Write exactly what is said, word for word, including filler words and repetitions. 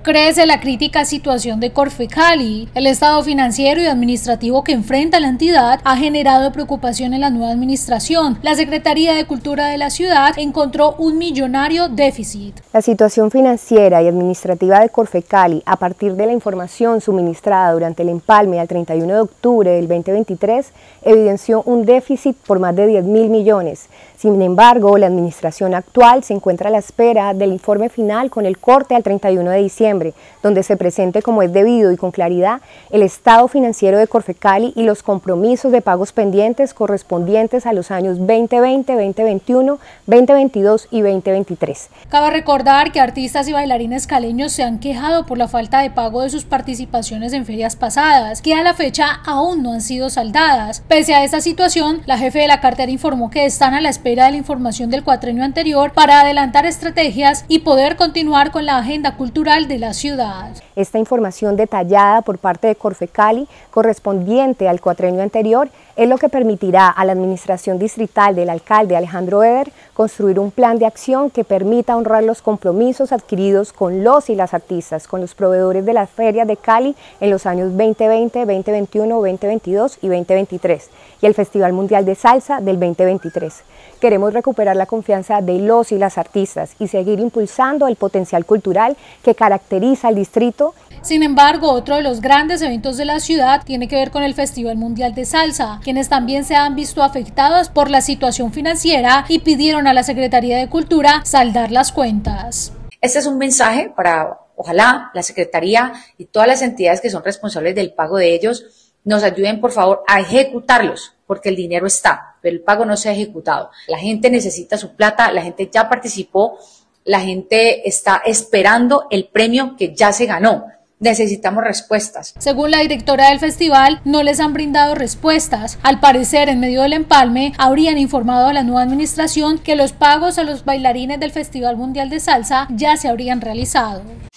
Crece la crítica situación de Corfecali. El estado financiero y administrativo que enfrenta la entidad ha generado preocupación en la nueva administración. La Secretaría de Cultura de la ciudad encontró un millonario déficit. La situación financiera y administrativa de Corfecali, a partir de la información suministrada durante el empalme al treinta y uno de octubre del veinte veintitrés, evidenció un déficit por más de diez mil millones. Sin embargo, la administración actual se encuentra a la espera del informe final con el corte al treinta y uno de diciembre, donde se presente como es debido y con claridad el estado financiero de Corfecali y los compromisos de pagos pendientes correspondientes a los años veinte veinte, veinte veintiuno, veinte veintidós y veinte veintitrés. Cabe recordar que artistas y bailarines caleños se han quejado por la falta de pago de sus participaciones en ferias pasadas, que a la fecha aún no han sido saldadas. Pese a esta situación, la jefe de la cartera informó que están a la espera de la información del cuatrenio anterior para adelantar estrategias y poder continuar con la agenda cultural de la ciudad. Esta información detallada por parte de Corfecali, correspondiente al cuatrenio anterior, es lo que permitirá a la administración distrital del alcalde Alejandro Eder construir un plan de acción que permita honrar los compromisos adquiridos con los y las artistas, con los proveedores de las ferias de Cali en los años veinte veinte, veinte veintiuno, veinte veintidós y veinte veintitrés y el Festival Mundial de Salsa del veinte veintitrés. Queremos recuperar la confianza de los y las artistas y seguir impulsando el potencial cultural que caracteriza al distrito. Sin embargo, otro de los grandes eventos de la ciudad tiene que ver con el Festival Mundial de Salsa, quienes también se han visto afectados por la situación financiera y pidieron a la Secretaría de Cultura saldar las cuentas. Este es un mensaje para, ojalá, la Secretaría y todas las entidades que son responsables del pago de ellos nos ayuden, por favor, a ejecutarlos, porque el dinero está, pero el pago no se ha ejecutado. La gente necesita su plata, la gente ya participó, la gente está esperando el premio que ya se ganó. Necesitamos respuestas. Según la directora del festival, no les han brindado respuestas. Al parecer, en medio del empalme, habrían informado a la nueva administración que los pagos a los bailarines del Festival Mundial de Salsa ya se habrían realizado.